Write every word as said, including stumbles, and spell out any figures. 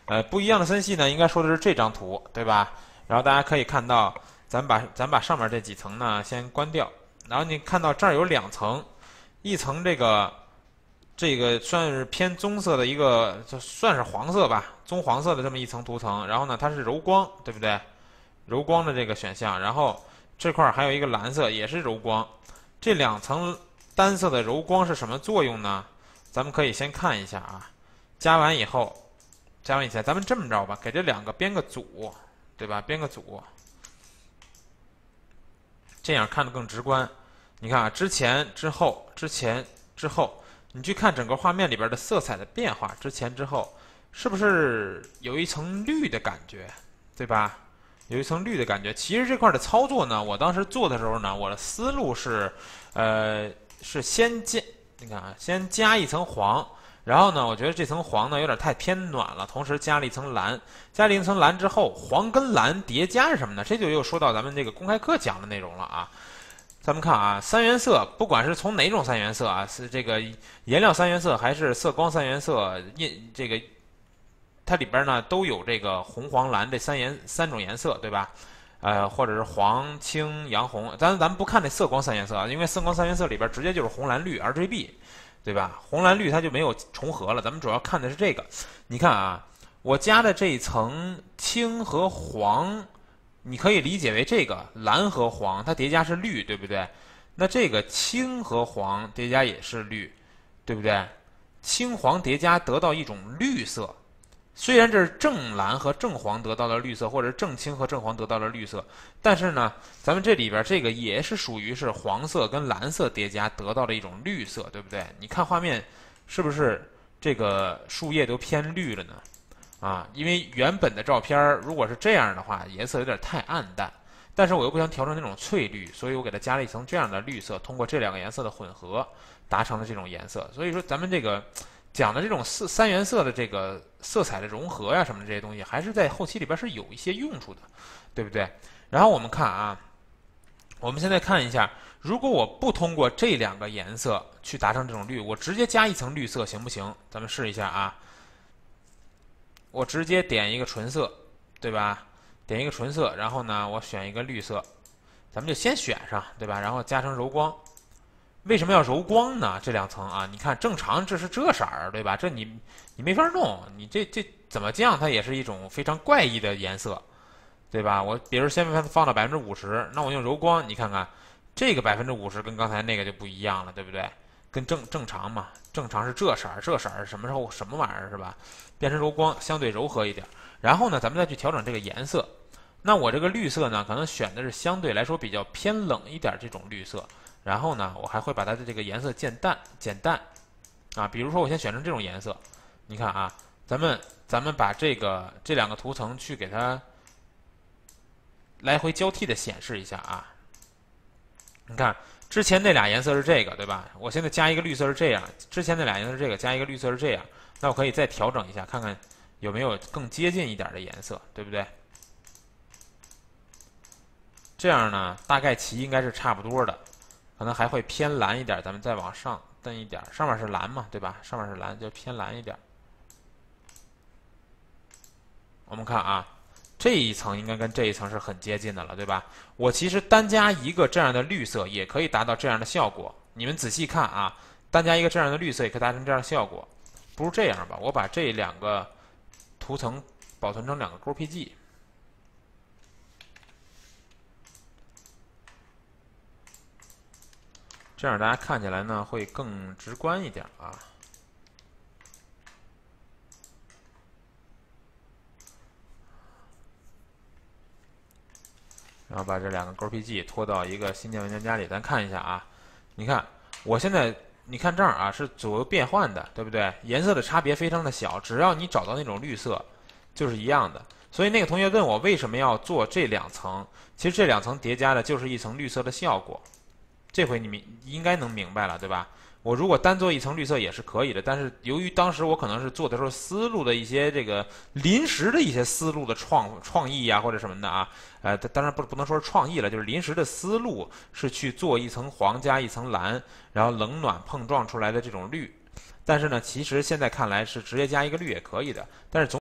呃，不一样的森系呢，应该说的是这张图，对吧？然后大家可以看到，咱把咱把上面这几层呢先关掉，然后你看到这儿有两层，一层这个这个算是偏棕色的一个，就算是黄色吧，棕黄色的这么一层涂层，然后呢它是柔光，对不对？柔光的这个选项，然后这块还有一个蓝色，也是柔光。这两层单色的柔光是什么作用呢？咱们可以先看一下啊，加完以后。加完以前，咱们这么着吧，给这两个编个组，对吧？编个组，这样看得更直观。你看啊，之前、之后、之前、之后，你去看整个画面里边的色彩的变化，之前、之后，是不是有一层绿的感觉，对吧？有一层绿的感觉。其实这块的操作呢，我当时做的时候呢，我的思路是，呃，是先加，你看啊，先加一层黄。然后呢，我觉得这层黄呢有点太偏暖了，同时加了一层蓝，加了一层蓝之后，黄跟蓝叠加是什么呢？这就又说到咱们这个公开课讲的内容了啊。咱们看啊，三原色，不管是从哪种三原色啊，是这个颜料三原色还是色光三原色，印这个它里边呢都有这个红、黄、蓝这三颜三种颜色，对吧？呃，或者是黄、青、洋、红，咱咱们不看这色光三原色啊，因为色光三原色里边直接就是红、蓝、绿 R G B。对吧？红蓝绿它就没有重合了，咱们主要看的是这个。你看啊，我加的这一层青和黄，你可以理解为这个蓝和黄它叠加是绿，对不对？那这个青和黄叠加也是绿，对不对？青黄叠加得到一种绿色。虽然这是正蓝和正黄得到了绿色，或者正青和正黄得到了绿色，但是呢，咱们这里边这个也是属于是黄色跟蓝色叠加得到的一种绿色，对不对？你看画面是不是这个树叶都偏绿了呢？啊，因为原本的照片如果是这样的话，颜色有点太暗淡，但是我又不想调成那种翠绿，所以我给它加了一层这样的绿色，通过这两个颜色的混合，达成了这种颜色。所以说咱们这个。讲的这种四三原色的这个色彩的融合呀，什么的这些东西，还是在后期里边是有一些用处的，对不对？然后我们看啊，我们现在看一下，如果我不通过这两个颜色去达成这种绿，我直接加一层绿色行不行？咱们试一下啊，我直接点一个纯色，对吧？点一个纯色，然后呢，我选一个绿色，咱们就先选上，对吧？然后加成柔光。为什么要柔光呢？这两层啊，你看正常这是这色儿，对吧？这你你没法弄，你这这怎么降它也是一种非常怪异的颜色，对吧？我比如先把它放到百分之五十，那我用柔光，你看看这个百分之五十跟刚才那个就不一样了，对不对？跟正正常嘛，正常是这色儿，这色儿什么时候什么玩意儿是吧？变成柔光相对柔和一点，然后呢，咱们再去调整这个颜色。那我这个绿色呢，可能选的是相对来说比较偏冷一点这种绿色。然后呢，我还会把它的这个颜色渐淡减淡，啊，比如说我先选成这种颜色，你看啊，咱们咱们把这个这两个图层去给它来回交替的显示一下啊，你看之前那俩颜色是这个，对吧？我现在加一个绿色是这样，之前那俩颜色是这个，加一个绿色是这样，那我可以再调整一下，看看有没有更接近一点的颜色，对不对？这样呢，大概其应该是差不多的。可能还会偏蓝一点，咱们再往上蹬一点，上面是蓝嘛，对吧？上面是蓝，就偏蓝一点。我们看啊，这一层应该跟这一层是很接近的了，对吧？我其实单加一个这样的绿色也可以达到这样的效果。你们仔细看啊，单加一个这样的绿色也可以达成这样的效果。不如这样吧，我把这两个图层保存成两个勾 P G。这样大家看起来呢会更直观一点啊。然后把这两个勾 P G 拖到一个新建文件夹里，咱看一下啊。你看，我现在你看这儿啊是左右变换的，对不对？颜色的差别非常的小，只要你找到那种绿色，就是一样的。所以那个同学问我为什么要做这两层，其实这两层叠加的就是一层绿色的效果。这回你明应该能明白了，对吧？我如果单做一层绿色也是可以的，但是由于当时我可能是做的时候思路的一些这个临时的一些思路的创创意呀、啊、或者什么的啊，呃，当然不不能说是创意了，就是临时的思路是去做一层黄加一层蓝，然后冷暖碰撞出来的这种绿。但是呢，其实现在看来是直接加一个绿也可以的，但是总